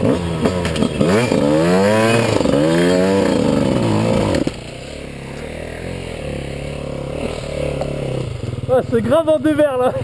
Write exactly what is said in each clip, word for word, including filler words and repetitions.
Ah, c'est grave en dévers là.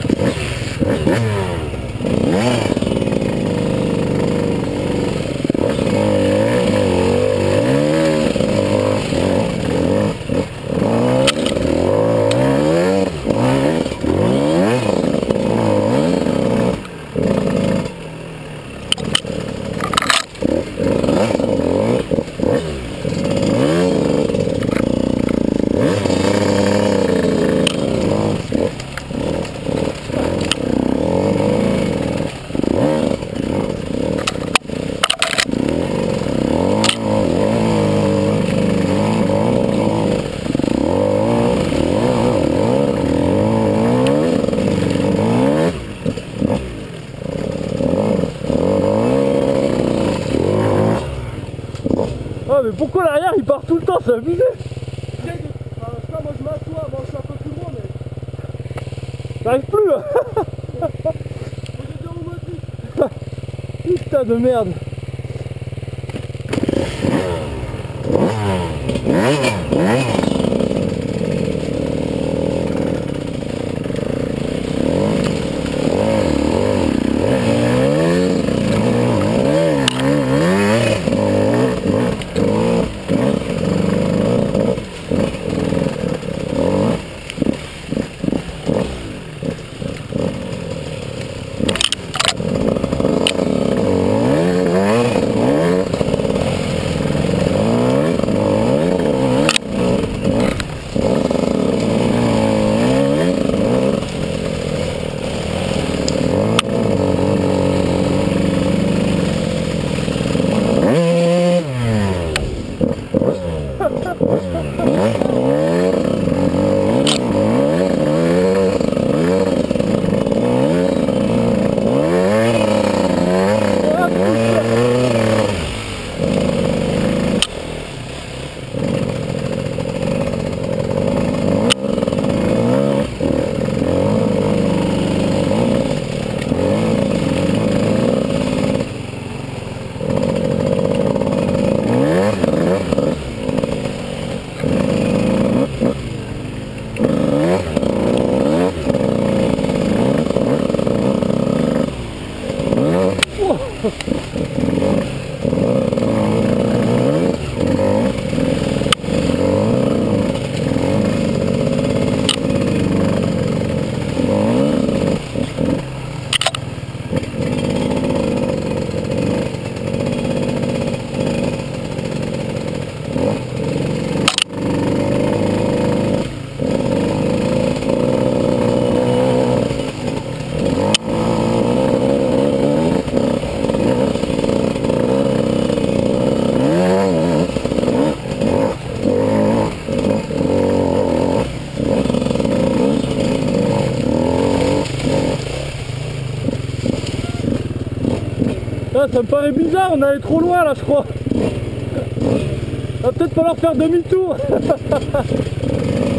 Ah mais pourquoi l'arrière il part tout le temps, c'est abusé. Enfin, moi je m'assois, bon je suis un peu plus loin mais... J'arrive plus là. Putain de merde. Ah, ça me paraît bizarre, on allait trop loin là je crois. Va peut-être falloir faire demi-tour.